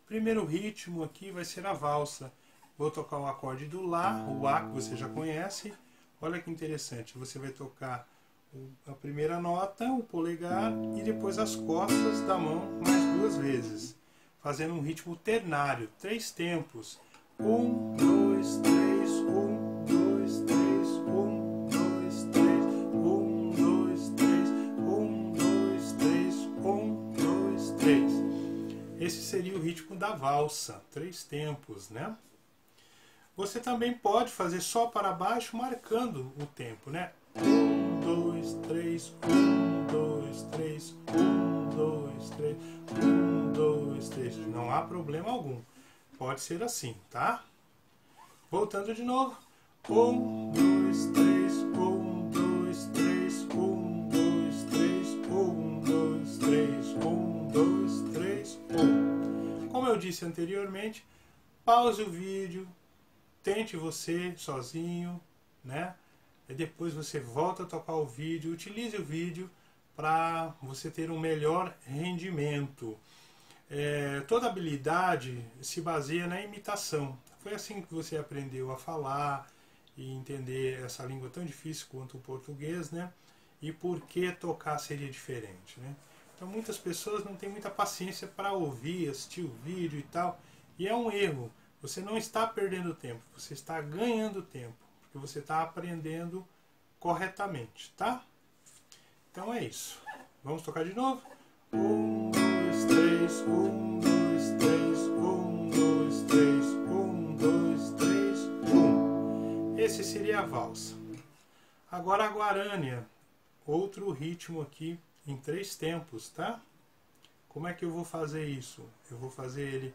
Primeiro ritmo aqui vai ser a valsa. Vou tocar o acorde do Lá, o A que você já conhece. Olha que interessante, você vai tocar a primeira nota, o polegar e depois as costas da mão mais 2 vezes, fazendo um ritmo ternário, 3 tempos. 1, 2, 3, 1, 2, 3, 1, 2, 3, 1, 2, 3, 1, 2, 3, 1, 2, 3. Esse seria o ritmo da valsa, 3 tempos, né? Você também pode fazer só para baixo, marcando o tempo, né? 1, 2, 3, 1, 2, 3, 1, 2, 3, 1, 2, 3. Não há problema algum. Pode ser assim, tá? Voltando de novo. 1, 2, 3, 1, 2, 3, 1, 2, 3, 1, 2, 3, 1, 2, 3, 1. Como eu disse anteriormente, pause o vídeo, tente você sozinho, né? E depois você volta a tocar o vídeo, utilize o vídeo para você ter um melhor rendimento. Toda habilidade se baseia na imitação. Foi assim que você aprendeu a falar e entender essa língua tão difícil quanto o português, né? E por que tocar seria diferente, né? Então muitas pessoas não têm muita paciência para ouvir, assistir o vídeo e tal, e é um erro. Você não está perdendo tempo, você está ganhando tempo, porque você está aprendendo corretamente, tá? Então é isso. Vamos tocar de novo? 1, 2, 3, 1, 2, 3, 1, 2, 3, 1, 2, 3, 1. Esse seria a valsa. Agora a guarânia, outro ritmo aqui em 3 tempos, tá? Como é que eu vou fazer isso? Eu vou fazer ele...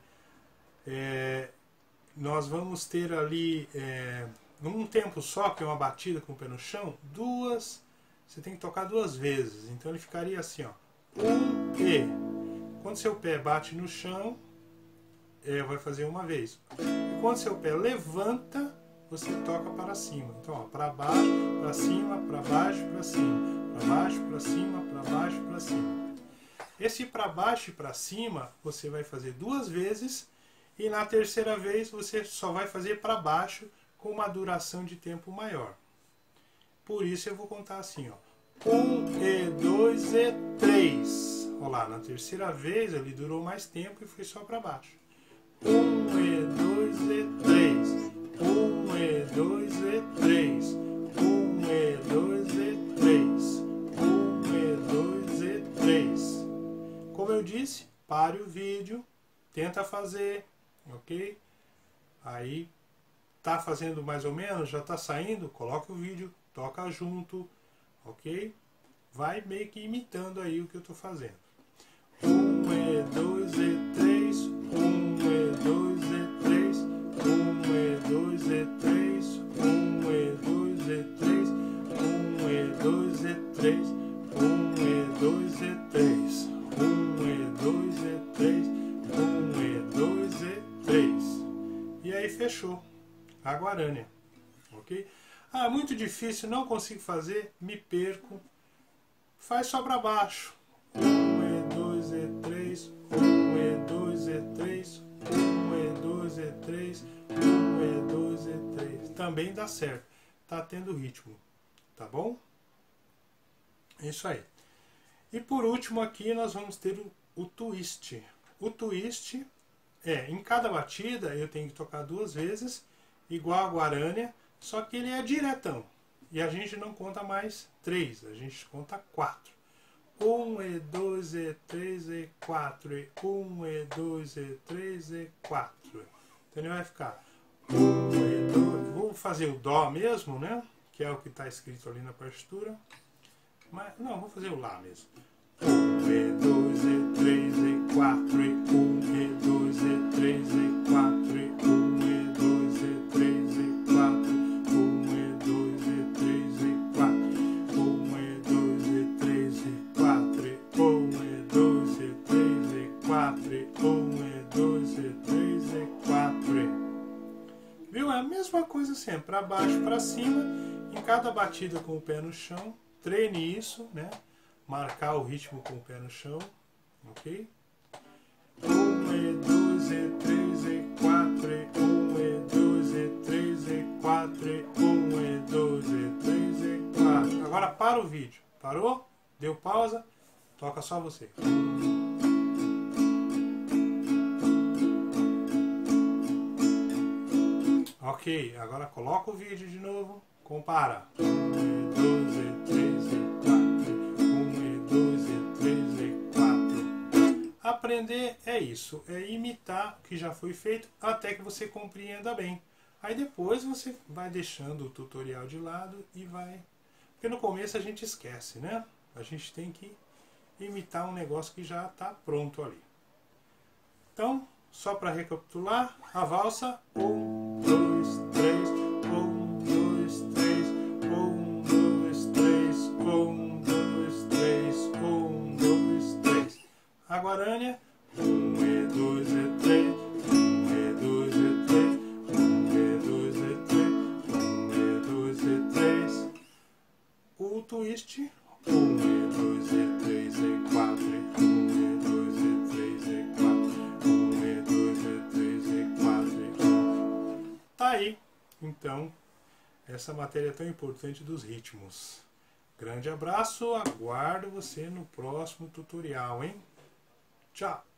nós vamos ter ali, num tempo só, que é uma batida com o pé no chão, você tem que tocar 2 vezes. Então ele ficaria assim, ó. 1 e. Quando seu pé bate no chão, vai fazer uma vez. E quando seu pé levanta, você toca para cima. Então, ó, para baixo, para cima, para baixo, para cima. Para baixo, para cima, para baixo, para cima. Esse para baixo e para cima, você vai fazer 2 vezes. E na terceira vez você só vai fazer para baixo com uma duração de tempo maior. Por isso eu vou contar assim, ó. 1 e 2 e 3. Olha lá, na terceira vez ele durou mais tempo e foi só para baixo. 1 e 2 e 3. 1 e 2 e 3. 1 e 2 e 3. 1 e 2 e 3. Como eu disse, pare o vídeo, tenta fazer. Ok? Aí tá fazendo mais ou menos, já tá saindo, coloca o vídeo, toca junto, ok? Vai meio que imitando aí o que eu tô fazendo. 1 e 2 e 3, 1 e 2 e 3, 1 e 2 e 3, 1 e 2 e 3, 1 e 2 e 3, 1 e 2 e 3, 1 e 2 e 3, 1 e 2 e 3. E aí fechou a guarânia, ok? Ah, muito difícil, não consigo fazer, me perco. Faz só para baixo. 1 e 2 e 3, 1 e 2 e 3, 1 e 2 e 3, 1 e 2 e 3. Também dá certo, tá tendo ritmo, tá bom? Isso aí. E por último aqui nós vamos ter o twist. O twist em cada batida eu tenho que tocar 2 vezes, igual a guarânia, só que ele é diretão. E a gente não conta mais 3, a gente conta 4. 1 e 2 e 3 e 4. E 1 e 2 e 3 e 4. Então ele vai ficar 1 e 2. Vou fazer o Dó mesmo, né? Que é o que está escrito ali na partitura. Mas não, vou fazer o Lá mesmo. 1 e 2 e 3 e 4 e 1 e 2 e 3 e 4 e 1 e 2 e 3 e 4 1 e 2 e 3 e 4 1 e 2 e 3 e 4 1 e 2 e 3 e 4 1 e 2 e 3 e 4. Viu? É a mesma coisa sempre, para baixo, para cima, em cada batida com o pé no chão. Treine isso, né? Marcar o ritmo com o pé no chão, ok? 1 e 2 e o vídeo. Parou? Deu pausa? Toca só você. Ok, agora coloca o vídeo de novo. Compara. 1, E, 2, E, 3, E, 4. 1, E, 2, E, 3, E, 4. Aprender é isso, é imitar o que já foi feito até que você compreenda bem. Aí depois você vai deixando o tutorial de lado e vai... Porque no começo a gente esquece, né? A gente tem que imitar um negócio que já está pronto ali. Então, só para recapitular, a valsa 1, 2, 3, 1, 2, 3, 1, 2, 3, 1, 2, 3, 1, 2, 3. A guarânia 1, E, 2, E, 3, 1, E, 2, E, 3, 1, E, 2, E, 3, 1, E, 2, E, 3. O twist 1, E, 2, E, 3, E, 4, 1, E, 2, E, 3, E, 4, 1, E, 2, E, 3, E, 4, E. Tá aí, então, essa matéria tão importante dos ritmos. Grande abraço, aguardo você no próximo tutorial, hein? Tchau!